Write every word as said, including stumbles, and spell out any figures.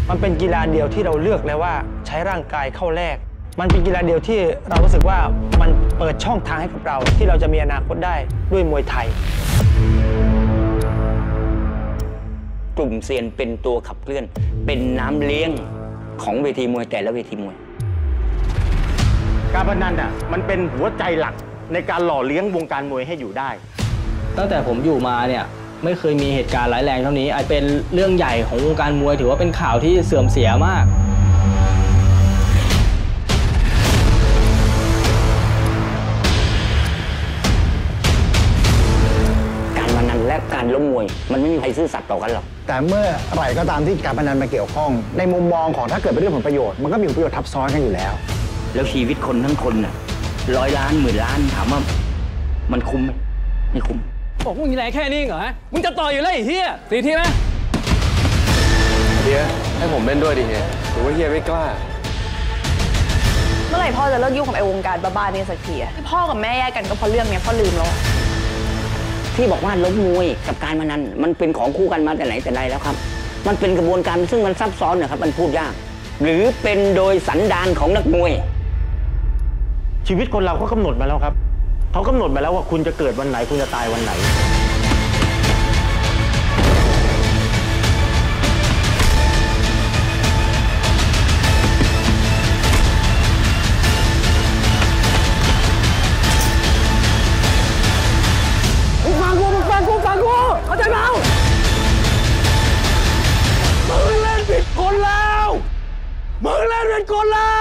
มันเป็นกีฬาเดียวที่เราเลือกแล้วว่าใช้ร่างกายเข้าแลกมันเป็นกีฬาเดียวที่เรารู้สึกว่ามันเปิดช่องทางให้กับเราที่เราจะมีอนาคตได้ด้วยมวยไทยกลุ่มเซียนเป็นตัวขับเคลื่อนเป็นน้ำเลี้ยงของเวทีมวยแต่ละเวทีมวยการพนันอ่ะมันเป็นหัวใจหลักในการหล่อเลี้ยงวงการมวยให้อยู่ได้ตั้งแต่ผมอยู่มาเนี่ยไม่เคยมีเหตุการณ์ร้ายแรงเท่านี้อาจเป็นเรื่องใหญ่ของวงการมวยถือว่าเป็นข่าวที่เสื่อมเสียมากการพนันและการล้มมวยมันไม่มีใครซื่อสัตย์ต่อกันหรอกแต่เมื่อไหร่ก็ตามที่การพนันมาเกี่ยวข้องในมุมมองของถ้าเกิดเป็นเรื่องผลประโยชน์มันก็มีผลประโยชน์ทับซ้อนกันอยู่แล้วแล้วชีวิตคนทั้งคนน่ะร้อยล้านหมื่นล้านถามว่ามันคุ้มไหมไม่คุ้มบอกมึงไหนแค่นี้เหรอฮะมึงจะต่ออยู่เลยไอ้เฮียสี่ทีไหมเฮียให้ผมเล่นด้วยดิเฮียหรือว่าเฮียไม่กล้าเมื่อไหร่พ่อจะเลิกยุ่งกับไอ้วงการบ้าๆนี่สักทีอะพ่อกับแม่แยกกันก็เพราะเรื่องนี้พ่อลืมแล้วที่บอกว่าล้มมวยกับการพนันมันเป็นของคู่กันมาแต่ไหนแต่ไรแล้วครับมันเป็นกระบวนการซึ่งมันซับซ้อนนะครับมันพูดยากหรือเป็นโดยสันดานของนักมวยชีวิตคนเราเขากำหนดมาแล้วครับเขากำหนดมาแล้วว่าคุณจะเกิดวันไหนคุณจะตายวันไหนมึงฟังกูมึงฟังกูฟังกูเข้าใจเปล่ามึงเล่นผิดคนแล้วมึงเล่นผิดคนแล้ว